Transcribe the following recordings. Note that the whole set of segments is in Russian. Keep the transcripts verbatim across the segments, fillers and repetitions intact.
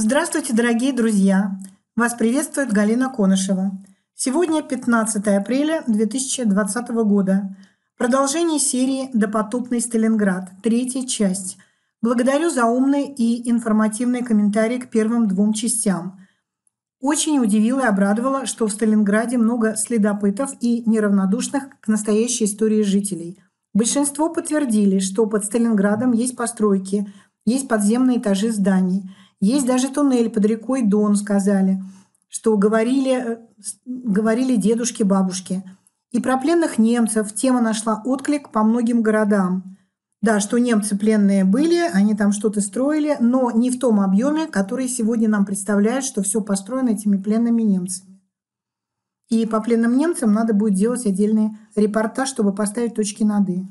Здравствуйте, дорогие друзья! Вас приветствует Галина Конышева. Сегодня пятнадцатое апреля две тысячи двадцатого года. Продолжение серии «Допотопный Сталинград», третья часть. Благодарю за умные и информативные комментарии к первым двум частям. Очень удивило и обрадовало, что в Сталинграде много следопытов и неравнодушных к настоящей истории жителей. Большинство подтвердили, что под Сталинградом есть постройки, есть подземные этажи зданий. Есть даже туннель под рекой Дон, сказали, что говорили, говорили дедушки, бабушки. И про пленных немцев тема нашла отклик по многим городам. Да, что немцы пленные были, они там что-то строили, но не в том объеме, который сегодня нам представляют, что все построено этими пленными немцами. И по пленным немцам надо будет делать отдельный репортаж, чтобы поставить точки над «и».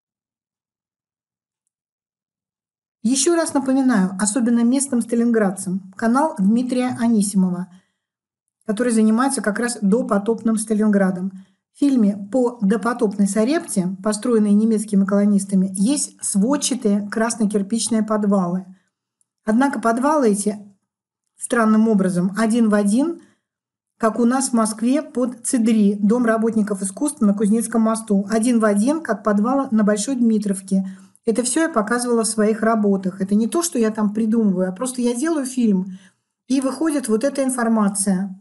Еще раз напоминаю, особенно местным сталинградцам, канал Дмитрия Анисимова, который занимается как раз допотопным Сталинградом. В фильме по допотопной Сарепте, построенной немецкими колонистами, есть сводчатые красно-кирпичные подвалы. Однако подвалы эти странным образом один в один, как у нас в Москве под ЦИДРИ, Дом работников искусства на Кузнецком мосту, один в один, как подвалы на Большой Дмитровке. Это все я показывала в своих работах. Это не то, что я там придумываю, а просто я делаю фильм, и выходит вот эта информация.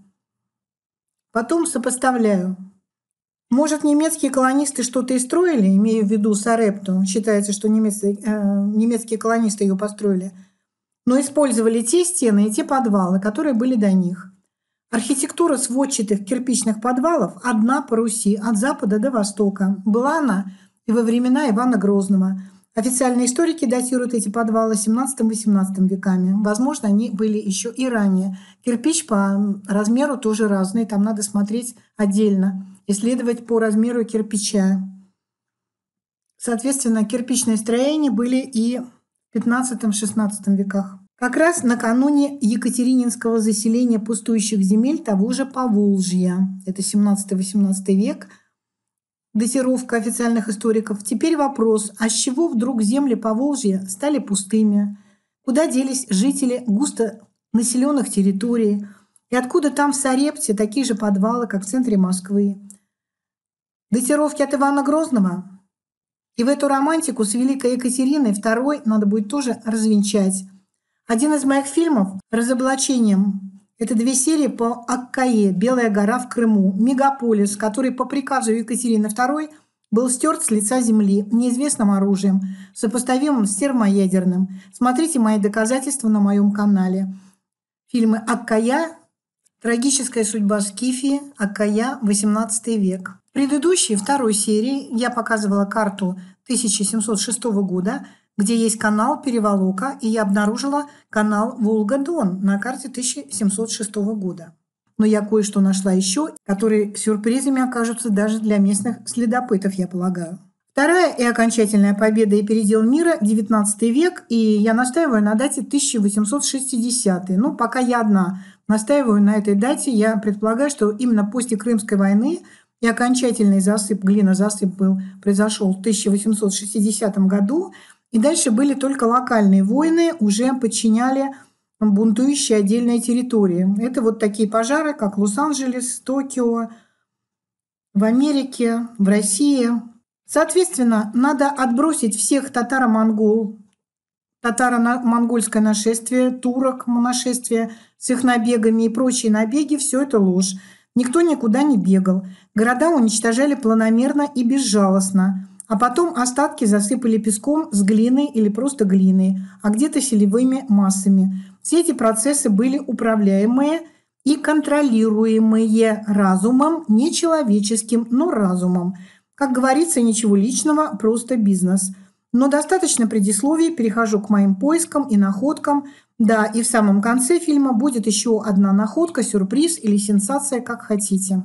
Потом сопоставляю. Может, немецкие колонисты что-то и строили, имею в виду Сарепту, считается, что немецкие, э, немецкие колонисты ее построили, но использовали те стены и те подвалы, которые были до них. Архитектура сводчатых кирпичных подвалов одна по Руси, от запада до востока. Была она и во времена Ивана Грозного. Официальные историки датируют эти подвалы семнадцатым-восемнадцатым веками. Возможно, они были еще и ранее. Кирпич по размеру тоже разный, там надо смотреть отдельно, исследовать по размеру кирпича. Соответственно, кирпичные строения были и в пятнадцатом-шестнадцатом веках. Как раз накануне екатерининского заселения пустующих земель того же Поволжья, это семнадцатый-восемнадцатый век, датировка официальных историков. Теперь вопрос, а с чего вдруг земли Поволжья стали пустыми? Куда делись жители густонаселенных территорий? И откуда там в Сарепте такие же подвалы, как в центре Москвы? Датировки от Ивана Грозного? И в эту романтику с Великой Екатериной второй надо будет тоже развенчать. Один из моих фильмов «Разоблачением» — это две серии по Аккае, Белая гора в Крыму, мегаполис, который по приказу Екатерины второй был стерт с лица земли неизвестным оружием, сопоставимым с термоядерным. Смотрите мои доказательства на моем канале. Фильмы Аккая, трагическая судьба Скифии, Аккая, восемнадцатый век. В предыдущей, второй серии, я показывала карту тысяча семьсот шестого года, где есть канал Переволока, и я обнаружила канал Волга-Дон на карте тысяча семьсот шестого года. Но я кое-что нашла еще, которые сюрпризами окажутся даже для местных следопытов, я полагаю. Вторая и окончательная победа и передел мира – девятнадцатый век, и я настаиваю на дате тысяча восемьсот шестидесятый. Ну, пока я одна настаиваю на этой дате, я предполагаю, что именно после Крымской войны и окончательный засып, глинозасып был, произошел в тысяча восемьсот шестидесятом году, и дальше были только локальные войны, уже подчиняли бунтующие отдельные территории. Это вот такие пожары, как Лос-Анджелес, Токио, в Америке, в России. Соответственно, надо отбросить всех татаро-монгол, татаро-монгольское нашествие, турок нашествие с их набегами и прочие набеги. Все это ложь. Никто никуда не бегал. Города уничтожали планомерно и безжалостно. А потом остатки засыпали песком с глиной или просто глиной, а где-то селевыми массами. Все эти процессы были управляемые и контролируемые разумом, не человеческим, но разумом. Как говорится, ничего личного, просто бизнес. Но достаточно предисловий, перехожу к моим поискам и находкам. Да, и в самом конце фильма будет еще одна находка, сюрприз или сенсация, как хотите.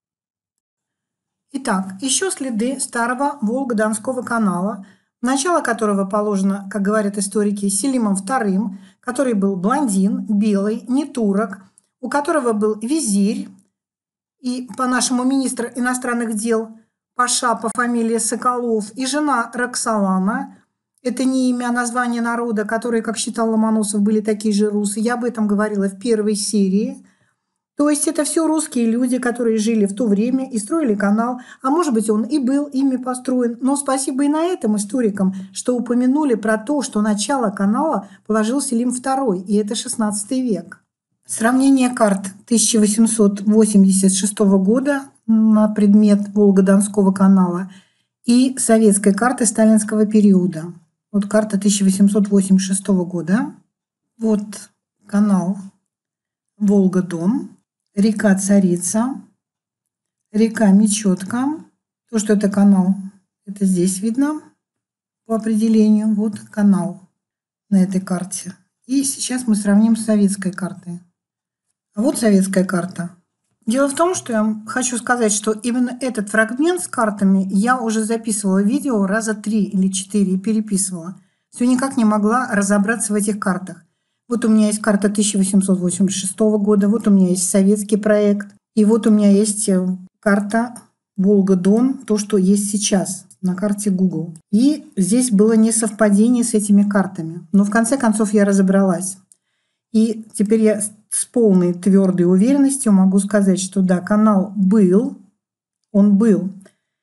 Итак, еще следы старого Волго-Донского канала, начало которого положено, как говорят историки, Селимом вторым, который был блондин, белый, не турок, у которого был визирь и, по-нашему, министр иностранных дел Паша по фамилии Соколов и жена Роксолана, Это не имя, а название народа, которые, как считал Ломоносов, были такие же русы. Я об этом говорила в первой серии. То есть это все русские люди, которые жили в то время и строили канал. А может быть, он и был ими построен. Но спасибо и на этом историкам, что упомянули про то, что начало канала положил Селим второй, и это шестнадцатый век. Сравнение карт тысяча восемьсот восемьдесят шестого года на предмет Волго-Донского канала и советской карты сталинского периода. Вот карта тысяча восемьсот восемьдесят шестого года. Вот канал Волга-Дон, река Царица, река Мечетка. То, что это канал, это здесь видно по определению. Вот канал на этой карте. И сейчас мы сравним с советской картой. А вот советская карта. Дело в том, что я хочу сказать, что именно этот фрагмент с картами я уже записывала видео раза три или четыре и переписывала. Все никак не могла разобраться в этих картах. Вот у меня есть карта тысяча восемьсот восемьдесят шестого года, вот у меня есть советский проект, и вот у меня есть карта Волга-Дон, то, что есть сейчас на карте Google. И здесь было несовпадение с этими картами. Но в конце концов я разобралась. И теперь я с полной твердой уверенностью могу сказать, что да, канал был, он был.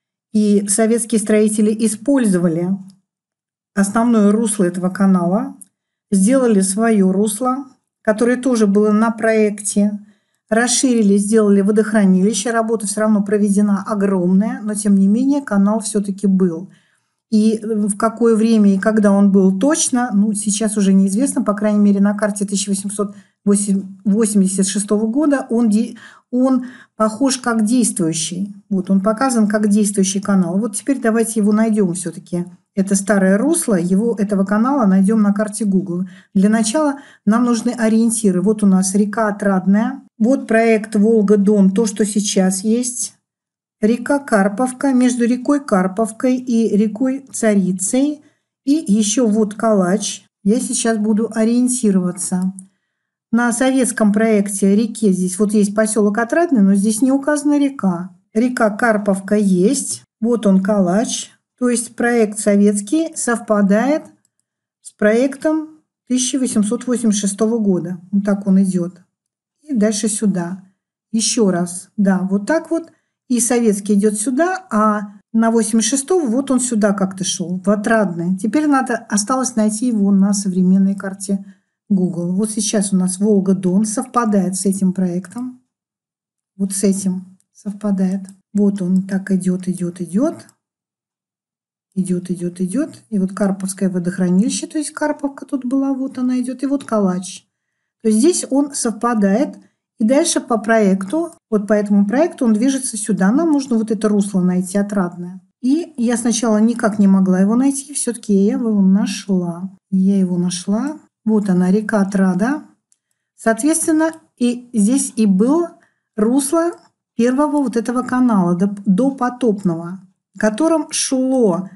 И советские строители использовали основное русло этого канала, сделали свое русло, которое тоже было на проекте, расширили, сделали водохранилище. Работа все равно проведена огромная, но тем не менее канал все-таки был. И в какое время и когда он был точно, ну, сейчас уже неизвестно, по крайней мере, на карте тысяча восемьсот восемьдесят шестого года он, он похож как действующий. Вот он показан как действующий канал. Вот теперь давайте его найдем все-таки. Это старое русло, его, этого канала найдем на карте Google. Для начала нам нужны ориентиры. Вот у нас река Отрадная, вот проект Волга-Дон, то, что сейчас есть. Река Карповка, между рекой Карповкой и рекой Царицей. И еще вот Калач. Я сейчас буду ориентироваться. На советском проекте реке здесь вот есть поселок Отрадный, но здесь не указана река. Река Карповка есть. Вот он Калач. То есть проект советский совпадает с проектом тысяча восемьсот восемьдесят шестого года. Вот так он идет. И дальше сюда. Еще раз. Да, вот так вот. И советский идет сюда, а на восемьдесят шестом вот он сюда как-то шел, в Отрадное. Теперь надо, осталось найти его на современной карте Google. Вот сейчас у нас Волга-Дон совпадает с этим проектом. Вот с этим совпадает. Вот он так идет, идет, идет. Идет, идет, идет. И вот Карповское водохранилище, то есть Карповка тут была, вот она идет. И вот Калач. То есть здесь он совпадает. И дальше по проекту, вот по этому проекту он движется сюда. Нам нужно вот это русло найти, Отрадное. И я сначала никак не могла его найти, все-таки я его нашла. Я его нашла. Вот она, река Отрада. Соответственно, и здесь и было русло первого вот этого канала, до потопного, в котором шло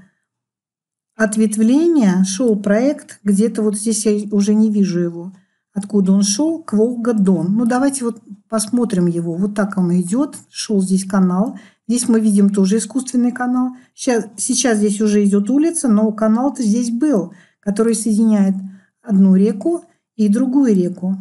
ответвление, шел проект, где-то вот здесь я уже не вижу его, откуда он шел, к Волга-Дон. Ну, давайте вот посмотрим его. Вот так он идет. Шел здесь канал. Здесь мы видим тоже искусственный канал. Сейчас, сейчас здесь уже идет улица, но канал-то здесь был, который соединяет одну реку и другую реку.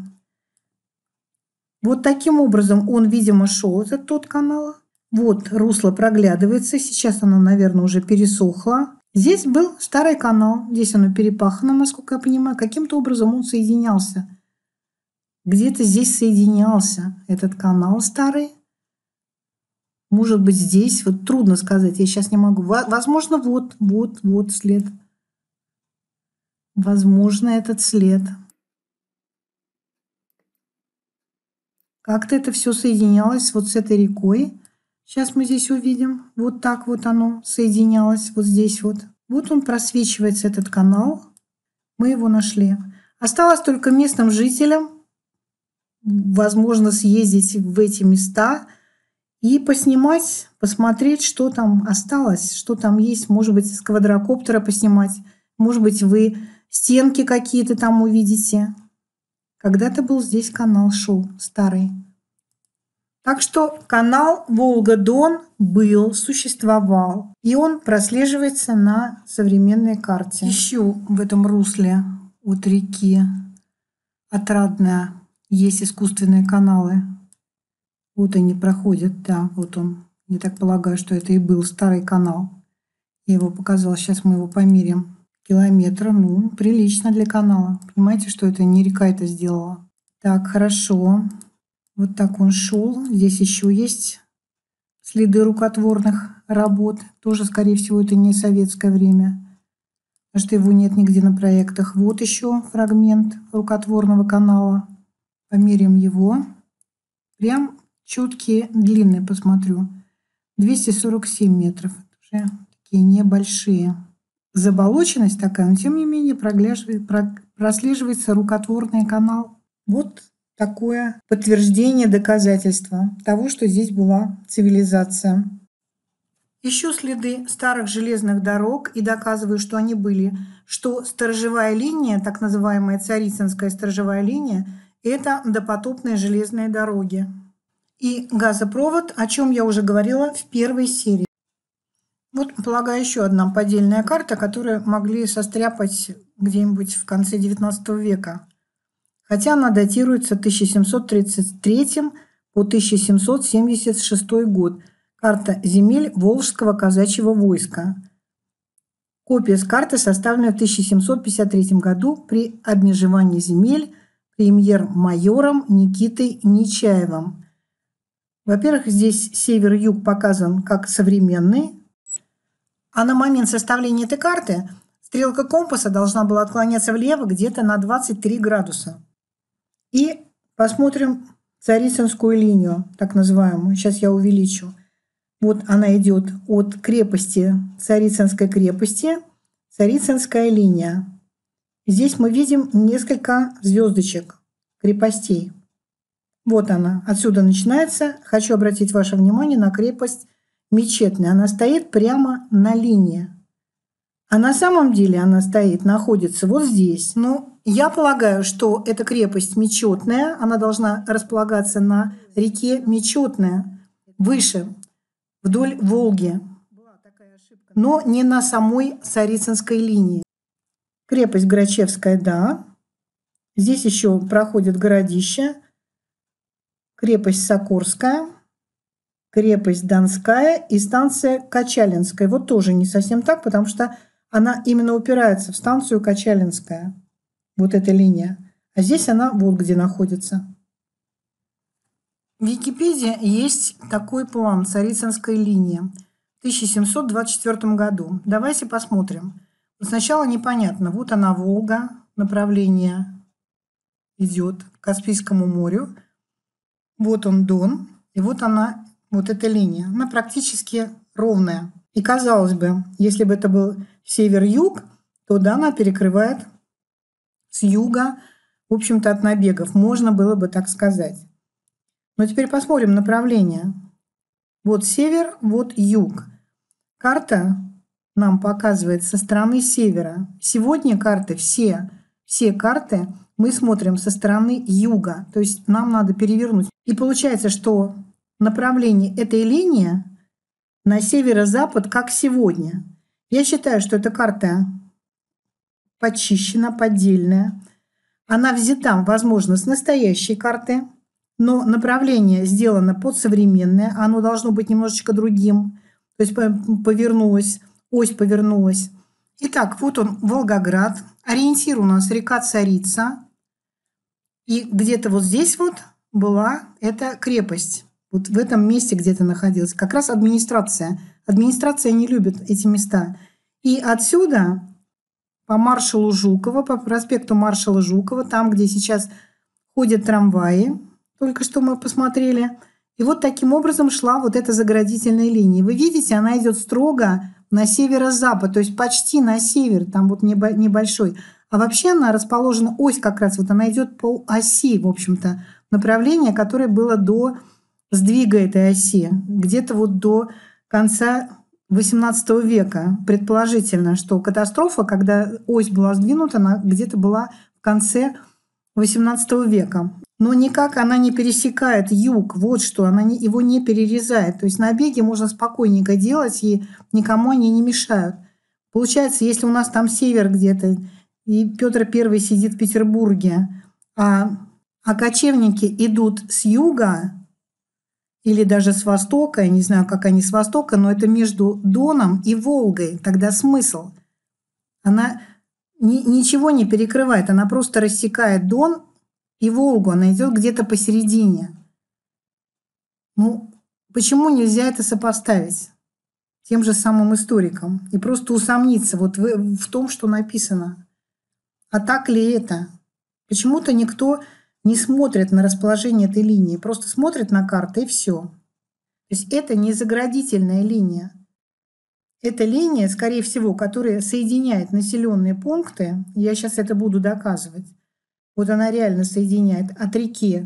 Вот таким образом он, видимо, шел, это тот канал. Вот русло проглядывается. Сейчас оно, наверное, уже пересохло. Здесь был старый канал. Здесь оно перепахано, насколько я понимаю. Каким-то образом он соединялся. Где-то здесь соединялся этот канал старый. Может быть, здесь. Вот трудно сказать. Я сейчас не могу. Возможно, вот, вот, вот след. Возможно, этот след. Как-то это все соединялось вот с этой рекой. Сейчас мы здесь увидим. Вот так вот оно соединялось. Вот здесь вот. Вот он просвечивается, этот канал. Мы его нашли. Осталось только местным жителям, возможно, съездить в эти места и поснимать, посмотреть, что там осталось, что там есть. Может быть, с квадрокоптера поснимать. Может быть, вы стенки какие-то там увидите. Когда-то был здесь канал, шел старый. Так что канал Волга-Дон был, существовал, и он прослеживается на современной карте. Еще в этом русле от реки Отрадная есть искусственные каналы. Вот они проходят, да, вот он. Я так полагаю, что это и был старый канал. Я его показала, сейчас мы его померим. Километра, ну, прилично для канала. Понимаете, что это не река это сделала. Так, хорошо. Вот так он шел. Здесь еще есть следы рукотворных работ. Тоже, скорее всего, это не советское время. Потому что его нет нигде на проектах. Вот еще фрагмент рукотворного канала. Померим его. Прям четкие, длинные, посмотрю. двести сорок семь метров. Уже такие небольшие. Заболоченность такая, но тем не менее прослеживается рукотворный канал. Вот такое подтверждение, доказательство того, что здесь была цивилизация. Ищу следы старых железных дорог и доказываю, что они были, что сторожевая линия, так называемая Царицынская сторожевая линия, это допотопные железные дороги. И газопровод, о чем я уже говорила в первой серии. Вот, полагаю, еще одна поддельная карта, которую могли состряпать где-нибудь в конце девятнадцатого века. Хотя она датируется тысяча семьсот тридцать третьим по тысяча семьсот семьдесят шестой год. Карта земель Волжского казачьего войска. Копия с карты составлена в тысяча семьсот пятьдесят третьем году при обмежевании земель премьер-майором Никитой Нечаевым. Во-первых, здесь север-юг показан как современный, а на момент составления этой карты стрелка компаса должна была отклоняться влево где-то на двадцать три градуса. И посмотрим Царицынскую линию, так называемую. Сейчас я увеличу. Вот она идет от крепости, Царицынской крепости, Царицынская линия. Здесь мы видим несколько звездочек, крепостей. Вот она, отсюда начинается. Хочу обратить ваше внимание на крепость Мечетная. Она стоит прямо на линии. А на самом деле она стоит, находится вот здесь. Ну, я полагаю, что эта крепость Мечетная, она должна располагаться на реке Мечетная, выше, вдоль Волги, но не на самой Царицынской линии. Крепость Грачевская, да. Здесь еще проходит городище. Крепость Сокорская, крепость Донская и станция Качалинская. Вот тоже не совсем так, потому что она именно упирается в станцию Качалинская. Вот эта линия. А здесь она вот где находится. В Википедии есть такой план Царицынской линии в тысяча семьсот двадцать четвёртом году. Давайте посмотрим. Сначала непонятно. Вот она, Волга, направление идет к Каспийскому морю. Вот он, Дон. И вот она, вот эта линия. Она практически ровная. И казалось бы, если бы это был север-юг, то да, она перекрывает с юга, в общем-то, от набегов. Можно было бы так сказать. Но теперь посмотрим направление. Вот север, вот юг. Карта нам показывает со стороны севера. Сегодня карты, все, все карты мы смотрим со стороны юга. То есть нам надо перевернуть. И получается, что направление этой линии на северо-запад, как сегодня. Я считаю, что эта карта почищена, поддельная. Она взята, возможно, с настоящей карты, но направление сделано под современное. Оно должно быть немножечко другим. То есть повернулось, ось повернулась. Итак, вот он, Волгоград. Ориентир у нас река Царица. И где-то вот здесь вот была эта крепость. Вот в этом месте где-то находилась. Как раз администрация. Администрация не любит эти места. И отсюда по маршалу Жукова, по проспекту маршала Жукова, там, где сейчас ходят трамваи, только что мы посмотрели. И вот таким образом шла вот эта заградительная линия. Вы видите, она идет строго на северо-запад, то есть почти на север, там вот небольшой. А вообще она расположена, ось как раз, вот она идет по оси, в общем-то, направление, которое было до сдвига этой оси, где-то вот до конца восемнадцатого века. Предположительно, что катастрофа, когда ось была сдвинута, она где-то была в конце восемнадцатого века. Но никак она не пересекает юг. Вот что, она не, его не перерезает. То есть набеги можно спокойненько делать, и никому они не мешают. Получается, если у нас там север где-то, и Петр Первый сидит в Петербурге, а, а кочевники идут с юга или даже с востока, я не знаю, как они с востока, но это между Доном и Волгой. Тогда смысл? Она ни, ничего не перекрывает, она просто рассекает Дон и Волгу, она идет где-то посередине. Ну, почему нельзя это сопоставить тем же самым историкам и просто усомниться вот в, в том, что написано? А так ли это? Почему-то никто не смотрит на расположение этой линии, просто смотрит на карты и все. То есть это не заградительная линия. Это линия, скорее всего, которая соединяет населенные пункты. Я сейчас это буду доказывать. Вот она реально соединяет от реки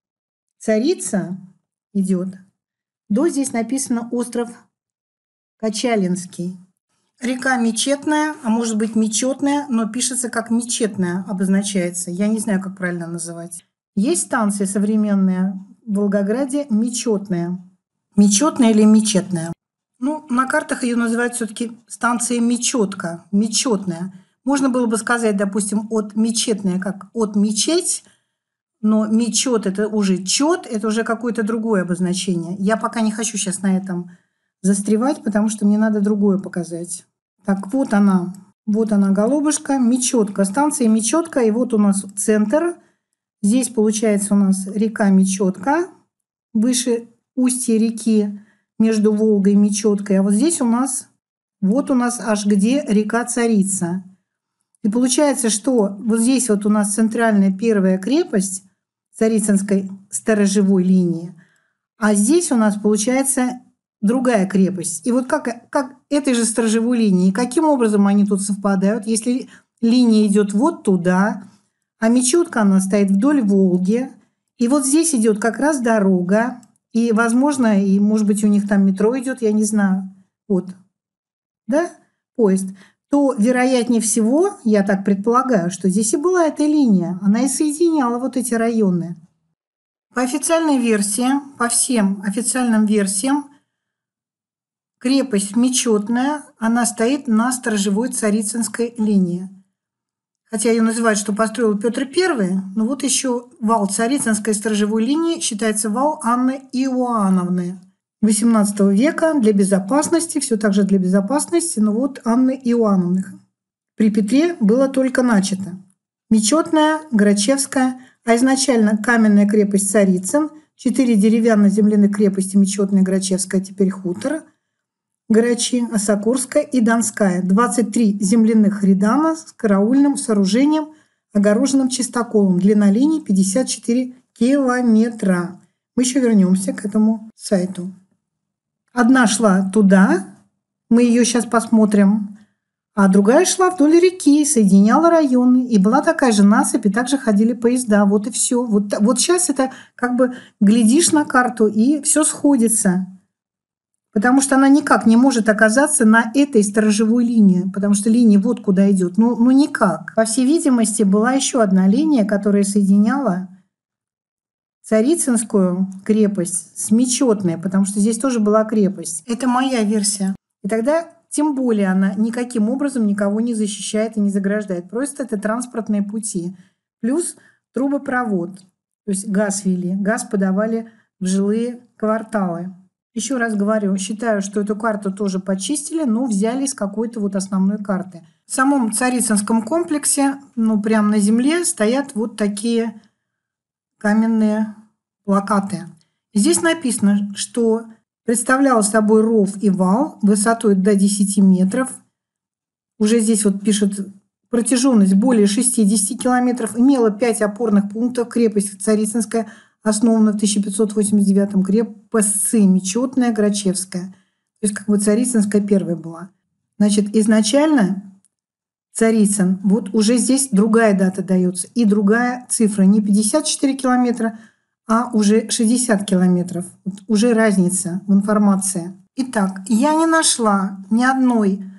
Царица идет до, здесь написано, остров Качалинский. Река Мечетная, а может быть Мечетная, но пишется как Мечетная, обозначается. Я не знаю, как правильно называть. Есть станция современная в Волгограде Мечетная. Мечетная или Мечетная? Ну, на картах ее называют все-таки станция Мечетка, Мечетная. Можно было бы сказать, допустим, от Мечетная, как от мечеть, но мечет – это уже чет, это уже какое-то другое обозначение. Я пока не хочу сейчас на этом застревать, потому что мне надо другое показать. Так, вот она, вот она, голубушка, Мечетка, станция Мечетка, и вот у нас центр. Здесь получается у нас река Мечетка, выше устья реки, между Волгой и Мечеткой. А вот здесь у нас, вот у нас аж где река Царица. И получается, что вот здесь вот у нас центральная первая крепость Царицынской сторожевой линии, а здесь у нас получается другая крепость. И вот как, как этой же сторожевой линии, каким образом они тут совпадают, если линия идет вот туда, а Мечетка она стоит вдоль Волги, и вот здесь идет как раз дорога, и, возможно, и, может быть, у них там метро идет, я не знаю, вот, да, поезд, то, вероятнее всего, я так предполагаю, что здесь и была эта линия, она и соединяла вот эти районы. По официальной версии, по всем официальным версиям, крепость Мечетная, она стоит на сторожевой Царицынской линии. Хотя ее называют, что построил Петр Первый, но вот еще вал Царицынской сторожевой линии считается вал Анны Иоанновны восемнадцатого века для безопасности, все так же для безопасности, но вот Анны Иоанновны. При Петре было только начато. Мечетная, Грачевская, а изначально каменная крепость Царицын, четыре деревянно-земляных крепости Мечетная, Грачевская, теперь хутор, Грачи, Осокорская и Донская. двадцать три земляных рядана с караульным сооружением, огороженным чистоколом. Длина линии пятьдесят четыре километра. Мы еще вернемся к этому сайту. Одна шла туда, мы ее сейчас посмотрим, а другая шла вдоль реки, соединяла районы. И была такая же насыпь, и также ходили поезда. Вот и все. Вот, вот сейчас это как бы глядишь на карту, и все сходится. Потому что она никак не может оказаться на этой сторожевой линии, потому что линия вот куда идет. Ну, ну никак. По всей видимости, была еще одна линия, которая соединяла Царицынскую крепость с Мечетной, потому что здесь тоже была крепость. Это моя версия. И тогда тем более она никаким образом никого не защищает и не заграждает. Просто это транспортные пути. Плюс трубопровод. То есть газ вели, газ подавали в жилые кварталы. Еще раз говорю, считаю, что эту карту тоже почистили, но взяли из какой-то вот основной карты. В самом Царицынском комплексе, ну прямо на земле, стоят вот такие каменные плакаты. Здесь написано, что представлял собой ров и вал высотой до десяти метров. Уже здесь вот пишут, протяженность более шестидесяти километров. Имела пять опорных пунктов. Крепость Царицынская основана в тысяча пятьсот восемьдесят девятом, крепость Мечетная, Грачевская. То есть как бы Царицынская первая была. Значит, изначально Царицын, вот уже здесь другая дата дается и другая цифра. Не пятьдесят четыре километра, а уже шестьдесят километров. Вот уже разница в информации. Итак, я не нашла ни одной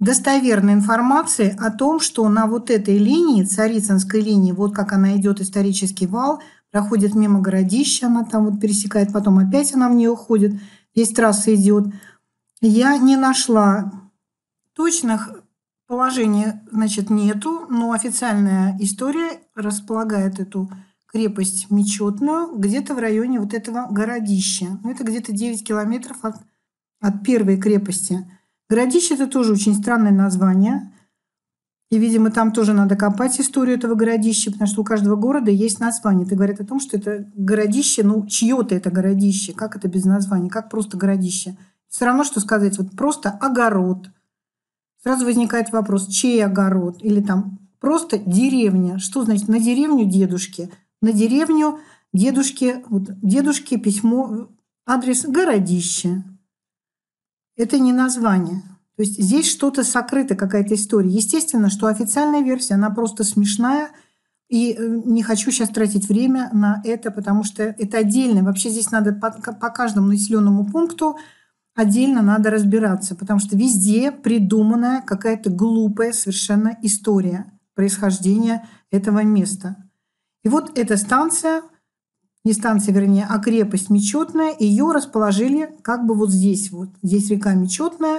достоверной информации о том, что на вот этой линии, Царицынской линии, вот как она идет, исторический вал, проходит мимо городища, она там вот пересекает, потом опять она в нее уходит, здесь трасса идет. Я не нашла точных положений, значит, нету, но официальная история располагает эту крепость Мечетную где-то в районе вот этого городища. Ну, это где-то девять километров от, от первой крепости. Городище – это тоже очень странное название. И, видимо, там тоже надо копать историю этого городища, потому что у каждого города есть название. Это говорит о том, что это городище, ну, чье-то это городище. Как это без названия? Как просто городище? Все равно, что сказать, вот просто огород. Сразу возникает вопрос, чей огород? Или там просто деревня. Что значит на деревню дедушки? На деревню дедушки, вот дедушке письмо, адрес городище. Это не название. То есть здесь что-то сокрыто, какая-то история. Естественно, что официальная версия, она просто смешная. И не хочу сейчас тратить время на это, потому что это отдельно. Вообще здесь надо по, по каждому населенному пункту отдельно надо разбираться, потому что везде придуманная какая-то глупая совершенно история происхождения этого места. И вот эта станция, не станция, вернее, а крепость Мечетная, ее расположили как бы вот здесь. Вот здесь река Мечетная,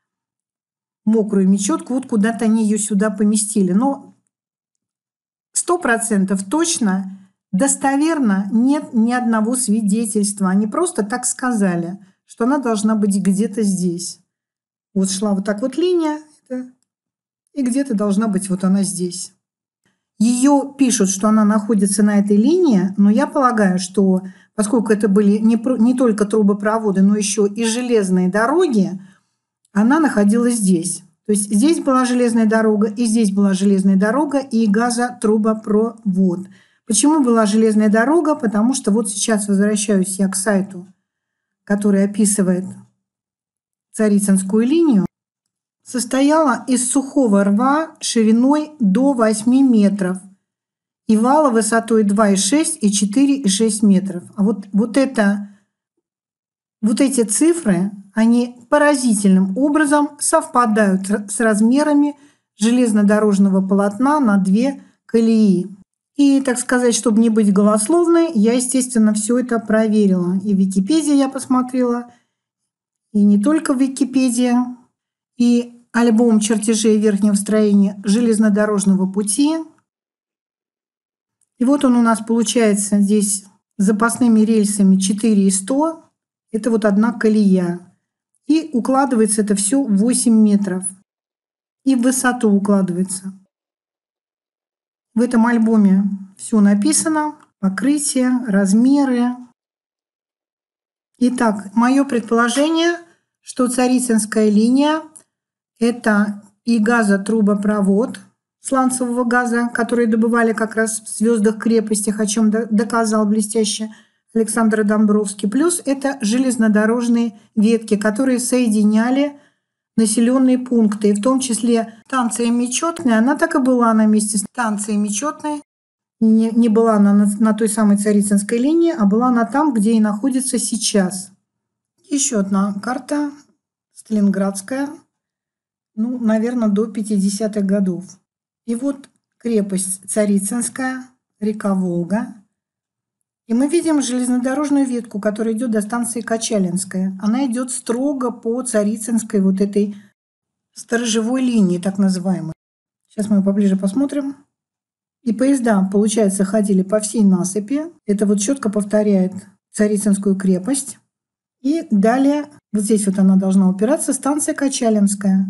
мокрую Мечетку, вот куда-то они ее сюда поместили. Но сто процентов точно, достоверно нет ни одного свидетельства. Они просто так сказали, что она должна быть где-то здесь. Вот шла вот так вот линия, и где-то должна быть вот она здесь. Ее пишут, что она находится на этой линии, но я полагаю, что поскольку это были не, не только трубопроводы, но еще и железные дороги, она находилась здесь. То есть здесь была железная дорога, и здесь была железная дорога, и газотрубопровод. Почему была железная дорога? Потому что вот сейчас возвращаюсь я к сайту, который описывает Царицынскую линию. Состояла из сухого рва шириной до восьми метров и вала высотой два и шесть и четыре и шесть метров. А вот, вот, это, вот эти цифры, они поразительным образом совпадают с размерами железнодорожного полотна на две колеи. И, так сказать, чтобы не быть голословной, я, естественно, все это проверила. И в Википедии я посмотрела, и не только в Википедии, и альбом чертежей верхнего строения железнодорожного пути. И вот он у нас получается здесь запасными рельсами четыре и сто. Это вот одна колея. И укладывается это все в восемь метров. И в высоту укладывается. В этом альбоме все написано. Покрытие, размеры. Итак, мое предположение, что Царицынская линия – это и газотрубопровод сланцевого газа, который добывали как раз в звездных крепостях, о чем доказал блестяще Александр Домбровский. Плюс это железнодорожные ветки, которые соединяли населенные пункты. И в том числе станция Мечетная, она так и была на месте станции Мечетной. Не, не была она на, на той самой Царицынской линии, а была она там, где и находится сейчас. Еще одна карта сталинградская. Ну, наверное, до пятидесятых годов. И вот крепость Царицынская, река Волга. И мы видим железнодорожную ветку, которая идет до станции Качалинская. Она идет строго по Царицынской вот этой сторожевой линии, так называемой. Сейчас мы поближе посмотрим. И поезда, получается, ходили по всей насыпи. Это вот четко повторяет Царицынскую крепость. И далее, вот здесь вот она должна упираться, станция Качалинская.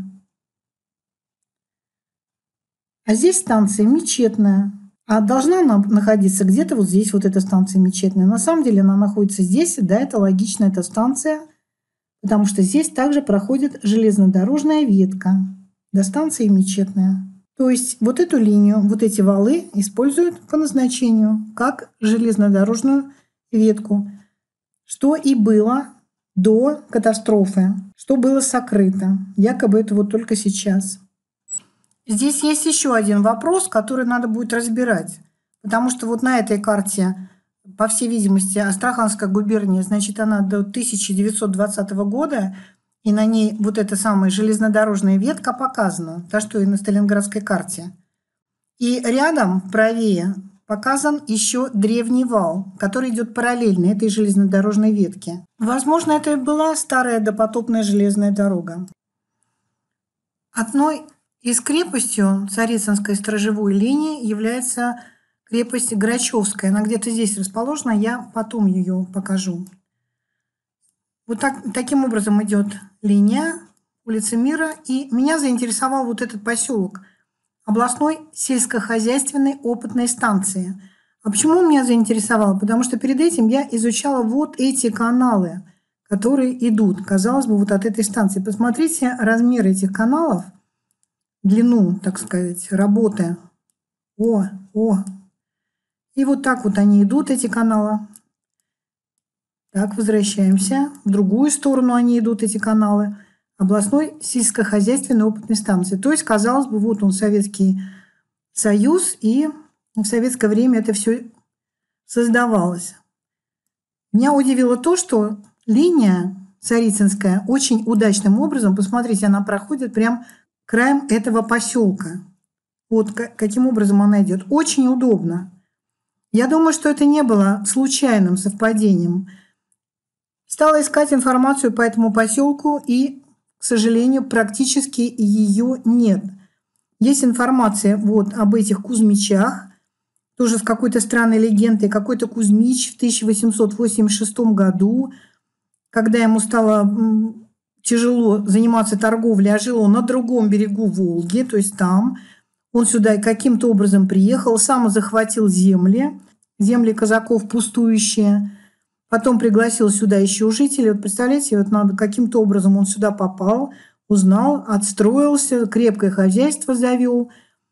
А здесь станция Мечетная. А должна она находиться где-то вот здесь, вот эта станция Мечетная. На самом деле она находится здесь, да, это логично, эта станция, потому что здесь также проходит железнодорожная ветка до станции Мечетная. То есть вот эту линию, вот эти валы используют по назначению, как железнодорожную ветку, что и было до катастрофы, что было сокрыто. Якобы это вот только сейчас. Здесь есть еще один вопрос, который надо будет разбирать. Потому что вот на этой карте, по всей видимости, Астраханская губерния, значит, она до тысяча девятьсот двадцатого года. И на ней вот эта самая железнодорожная ветка показана, та, что и на Сталинградской карте. И рядом, правее, показан еще древний вал, который идет параллельно этой железнодорожной ветке. Возможно, это и была старая допотопная железная дорога. Одной из крепостью Царицынской сторожевой линии является крепость Грачевская. Она где-то здесь расположена, я потом ее покажу. Вот так, таким образом идет линия улицы Мира, и меня заинтересовал вот этот поселок областной сельскохозяйственной опытной станции. А почему он меня заинтересовал? Потому что перед этим я изучала вот эти каналы, которые идут, казалось бы, вот от этой станции. Посмотрите размер этих каналов, длину, так сказать, работы. О, о. И вот так вот они идут, эти каналы. Так, возвращаемся. В другую сторону они идут, эти каналы. Областной сельскохозяйственной опытной станции. То есть, казалось бы, вот он, Советский Союз, и в советское время это все создавалось. Меня удивило то, что линия Царицынская очень удачным образом, посмотрите, она проходит прям краем этого поселка. Вот каким образом она идет. Очень удобно. Я думаю, что это не было случайным совпадением. Стала искать информацию по этому поселку, и, к сожалению, практически ее нет. Есть информация вот об этих Кузьмичах, тоже с какой-то странной легендой. Какой-то Кузьмич в тысяча восемьсот восемьдесят шестом году, когда ему стало тяжело заниматься торговлей, а жил он на другом берегу Волги, то есть там, он сюда каким-то образом приехал, сам захватил земли, земли казаков пустующие, потом пригласил сюда еще жителей. Вот представляете, вот надо, каким-то образом он сюда попал, узнал, отстроился, крепкое хозяйство завел.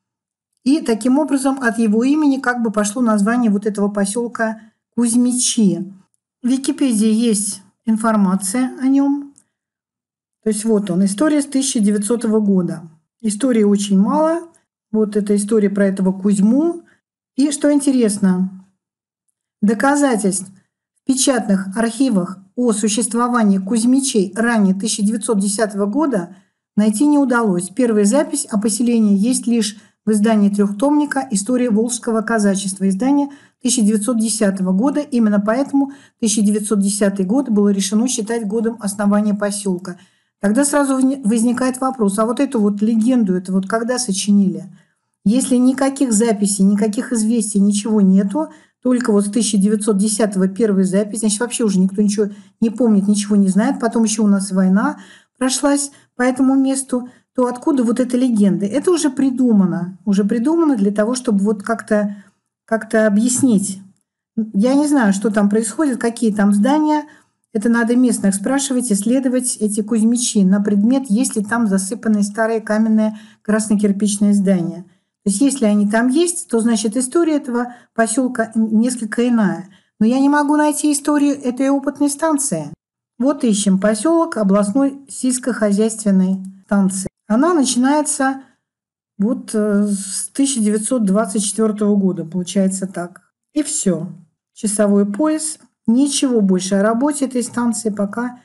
И таким образом от его имени как бы пошло название вот этого поселка Кузьмичи. В Википедии есть информация о нем. То есть вот он, история с тысяча девятисотого года. Истории очень мало. Вот эта история про этого Кузьму. И что интересно, доказательств в печатных архивах о существовании Кузьмичей ранее тысяча девятьсот десятого года найти не удалось. Первая запись о поселении есть лишь в издании трехтомника «История волжского казачества», издание тысяча девятьсот десятого года. Именно поэтому тысяча девятьсот десятый год было решено считать годом основания поселка. Тогда сразу возникает вопрос, а вот эту вот легенду, это вот когда сочинили? Если никаких записей, никаких известий, ничего нету, только вот с тысяча девятьсот десятого первая запись, значит, вообще уже никто ничего не помнит, ничего не знает. Потом еще у нас война прошлась по этому месту. То откуда вот эта легенда? Это уже придумано. Уже придумано для того, чтобы вот как-то как-то объяснить. Я не знаю, что там происходит, какие там здания. Это надо местных спрашивать, исследовать эти Кузьмичи на предмет, есть ли там засыпанные старые каменные красно-кирпичные здания. То есть если они там есть, то значит история этого поселка несколько иная. Но я не могу найти историю этой опытной станции. Вот ищем поселок областной сельскохозяйственной станции. Она начинается вот с тысяча девятьсот двадцать четвёртого года, получается так. И все. Часовой пояс. Ничего больше о работе этой станции пока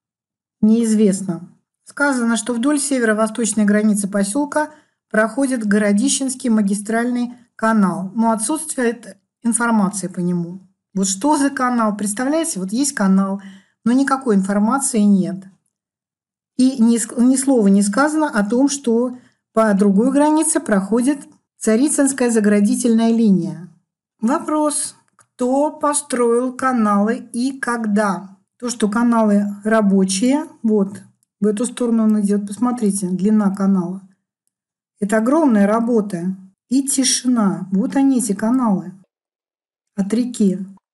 неизвестно. Сказано, что вдоль северо-восточной границы поселка проходит Городищенский магистральный канал. Но отсутствует информации по нему. Вот что за канал? Представляете, вот есть канал, но никакой информации нет. И ни, ни слова не сказано о том, что по другой границе проходит Царицынская заградительная линия. Вопрос, кто построил каналы и когда? То, что каналы рабочие, вот в эту сторону он идет, посмотрите, длина канала. Это огромная работа и тишина. Вот они, эти каналы от реки.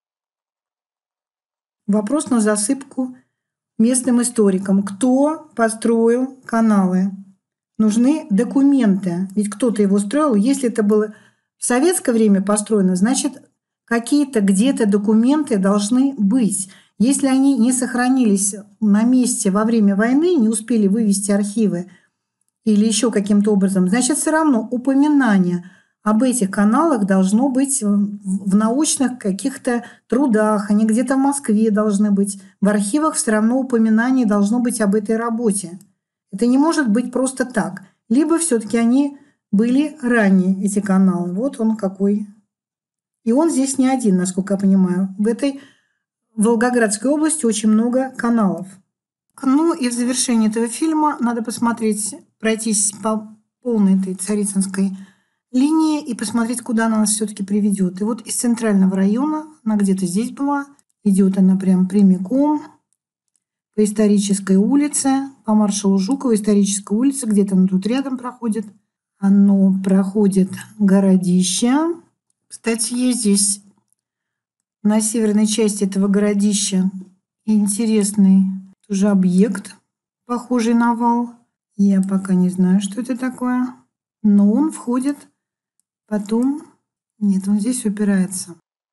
Вопрос на засыпку местным историкам. Кто построил каналы? Нужны документы. Ведь кто-то его строил. Если это было в советское время построено, значит, какие-то где-то документы должны быть. Если они не сохранились на месте во время войны, не успели вывести архивы или еще каким-то образом, значит, все равно упоминание об этих каналах должно быть в научных каких-то трудах, они где-то в Москве должны быть, в архивах все равно упоминание должно быть об этой работе. Это не может быть просто так. Либо все-таки они были ранее, эти каналы. Вот он какой. И он здесь не один, насколько я понимаю. В этой Волгоградской области очень много каналов. Ну и в завершении этого фильма надо посмотреть, пройтись по полной этой Царицынской линии и посмотреть, куда она нас все-таки приведет. И вот из центрального района, она где-то здесь была, идет она прям прямиком по исторической улице, по маршалу Жукова, историческая улица, где-то она тут рядом проходит. Оно проходит городище. Кстати, есть здесь на северной части этого городища интересный тоже объект, похожий на вал. Я пока не знаю, что это такое, но он входит потом... Нет, он здесь упирается.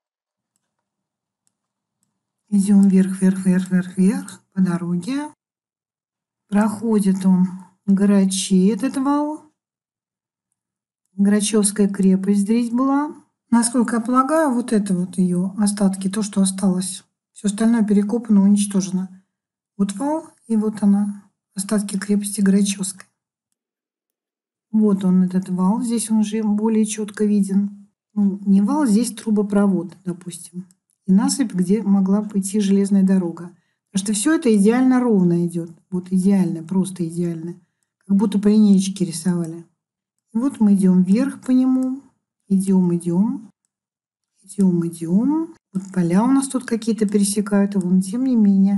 Идем вверх, вверх, вверх, вверх, вверх по дороге. Проходит он Грачи, этот вал. Грачевская крепость здесь была. Насколько я полагаю, вот это вот ее остатки, то, что осталось. Все остальное перекопано, уничтожено. Вот вал, и вот она, остатки крепости Грачевской. Вот он, этот вал. Здесь он уже более четко виден. Ну, не вал, здесь трубопровод, допустим. И насыпь, где могла пойти железная дорога. Потому что все это идеально ровно идет. Вот идеально, просто идеально. Как будто по линеечке рисовали. И вот мы идем вверх по нему. Идем, идем. Идем, идем. Вот поля у нас тут какие-то пересекают. А вон, тем не менее.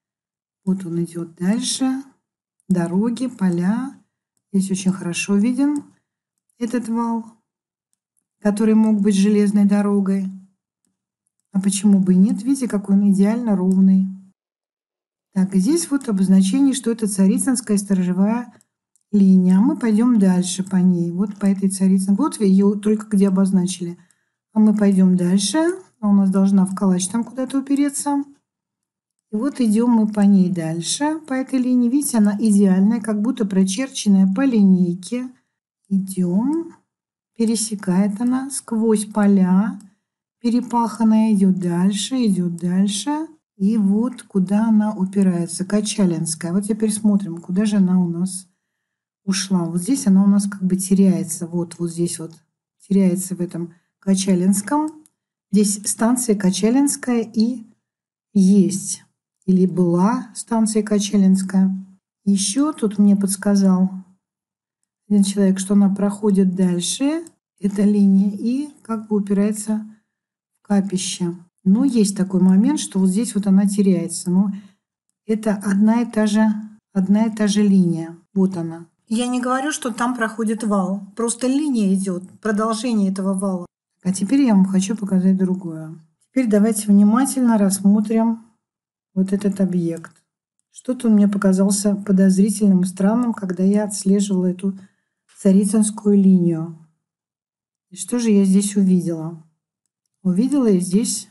Вот он идет дальше. Дороги, поля. Здесь очень хорошо виден этот вал, который мог быть железной дорогой. А почему бы и нет? Видите, какой он идеально ровный. Так, и здесь вот обозначение, что это Царицынская сторожевая линия. А мы пойдем дальше по ней. Вот по этой Царицын. Вот ее только где обозначили. А мы пойдем дальше. Она у нас должна в калач там куда-то упереться. И вот идем мы по ней дальше, по этой линии. Видите, она идеальная, как будто прочерченная по линейке. Идем. Пересекает она сквозь поля. Перепаханная идет дальше, идет дальше. И вот куда она упирается. Качалинская. Вот теперь смотрим, куда же она у нас ушла. Вот здесь она у нас как бы теряется. Вот, вот здесь вот теряется в этом Качалинском. Здесь станция Качалинская и есть. Или была станция Качалинская. Еще тут мне подсказал один человек, что она проходит дальше, эта линия, и как бы упирается в капище. Но есть такой момент, что вот здесь вот она теряется. Но это одна и та же, одна и та же линия. Вот она. Я не говорю, что там проходит вал. Просто линия идет, продолжение этого вала. А теперь я вам хочу показать другое. Теперь давайте внимательно рассмотрим вот этот объект. Что-то он мне показался подозрительным и странным, когда я отслеживала эту Царицынскую линию. И что же я здесь увидела? Увидела я здесь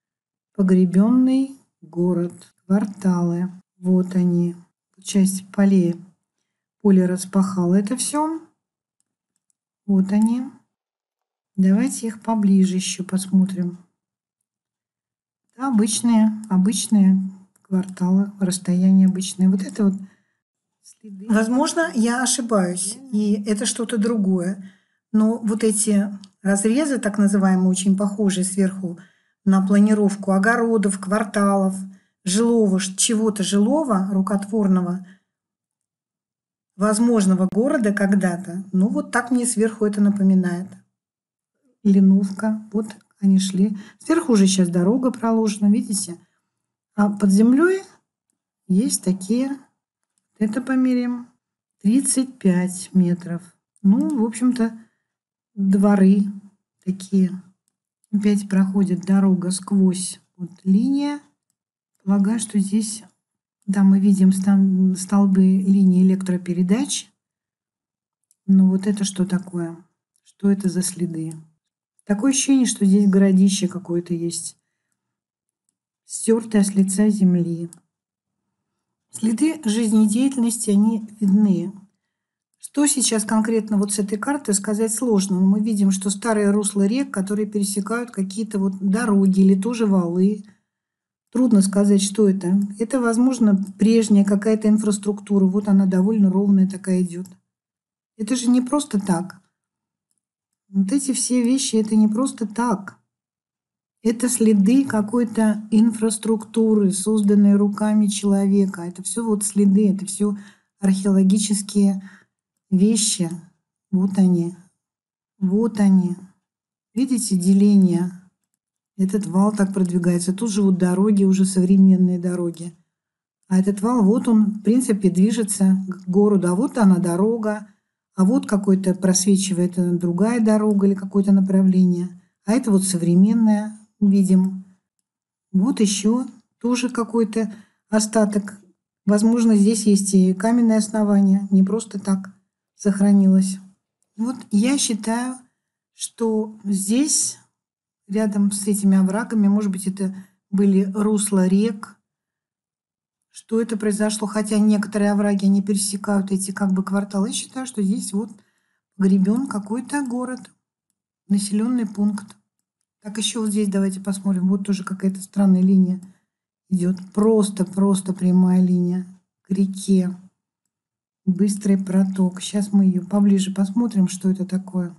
погребенный город, кварталы. Вот они. Часть полей. Поле распахало это все. Вот они. Давайте их поближе еще посмотрим. Да, обычные, обычные кварталы, расстояние обычное. Вот это вот следы. Возможно, я ошибаюсь, и это что-то другое. Но вот эти разрезы, так называемые, очень похожие сверху на планировку огородов, кварталов, жилого, чего-то жилого, рукотворного, возможного города когда-то. Ну, вот так мне сверху это напоминает. Леновка. Вот они шли. Сверху уже сейчас дорога проложена, видите? А под землей есть такие, это померяем, тридцать пять метров. Ну, в общем-то, дворы такие. Опять проходит дорога сквозь вот линия. Полагаю, что здесь, да, мы видим столбы линии электропередач. Но вот это что такое? Что это за следы? Такое ощущение, что здесь городище какое-то есть, стертое с лица земли. Следы жизнедеятельности, они видны. Что сейчас конкретно вот с этой карты сказать сложно. Но мы видим, что старые русла рек, которые пересекают какие-то вот дороги или тоже валы. Трудно сказать, что это. Это, возможно, прежняя какая-то инфраструктура. Вот она довольно ровная такая идет. Это же не просто так. Вот эти все вещи, это не просто так. Это следы какой-то инфраструктуры, созданной руками человека. Это все вот следы, это все археологические вещи. Вот они. Вот они. Видите, деление. Этот вал так продвигается. Тут живут дороги, уже современные дороги. А этот вал, вот он, в принципе, движется к городу. А вот она дорога. А вот какой-то просвечивает другая дорога или какое-то направление. А это вот современное, видим. Вот еще тоже какой-то остаток. Возможно, здесь есть и каменное основание. Не просто так сохранилось. Вот я считаю, что здесь, рядом с этими оврагами, может быть, это были русла рек, что это произошло, хотя некоторые овраги, они пересекают эти как бы кварталы. Я считаю, что здесь вот погребен какой-то город, населенный пункт. Так, еще вот здесь давайте посмотрим. Вот тоже какая-то странная линия идет. Просто-просто прямая линия к реке. Быстрый проток. Сейчас мы ее поближе посмотрим, что это такое.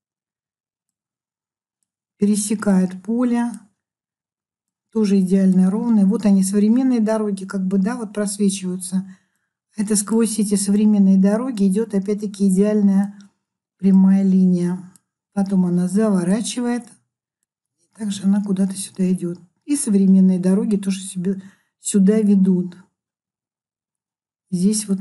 Пересекает поле. Тоже идеально ровные. Вот они, современные дороги, как бы, да, вот просвечиваются. Это сквозь эти современные дороги идет опять-таки идеальная прямая линия. Потом она заворачивает. Также она куда-то сюда идет. И современные дороги тоже себе сюда ведут. Здесь вот.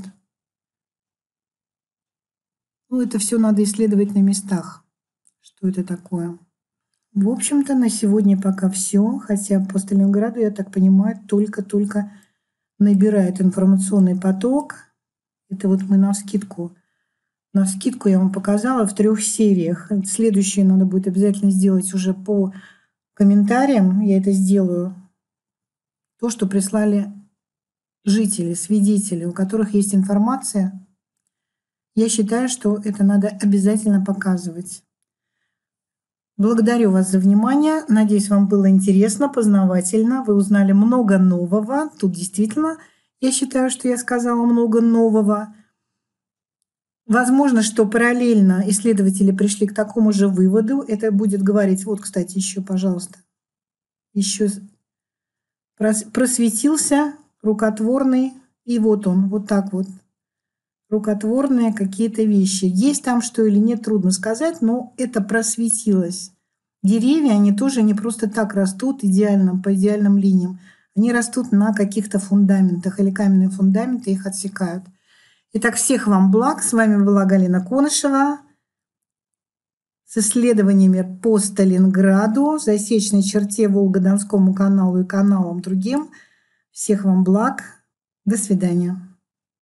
Ну, это все надо исследовать на местах. Что это такое? В общем-то, на сегодня пока все. Хотя по Сталинграду, я так понимаю, только-только набирает информационный поток. Это вот мы навскидку. Навскидку я вам показала в трех сериях. Следующее надо будет обязательно сделать уже по комментариям. Я это сделаю. То, что прислали жители, свидетели, у которых есть информация. Я считаю, что это надо обязательно показывать. Благодарю вас за внимание. Надеюсь, вам было интересно, познавательно. Вы узнали много нового. Тут действительно, я считаю, что я сказала много нового. Возможно, что параллельно исследователи пришли к такому же выводу. Это будет говорить, вот, кстати, еще, пожалуйста, еще просветился рукотворный, и вот он, вот так вот. Рукотворные какие-то вещи. Есть там что или нет, трудно сказать, но это просветилось. Деревья, они тоже не просто так растут идеально, по идеальным линиям. Они растут на каких-то фундаментах или каменные фундаменты их отсекают. Итак, всех вам благ. С вами была Галина Конышева с исследованиями по Сталинграду, засечной черте, Волго-Донскому каналу и каналам другим. Всех вам благ. До свидания.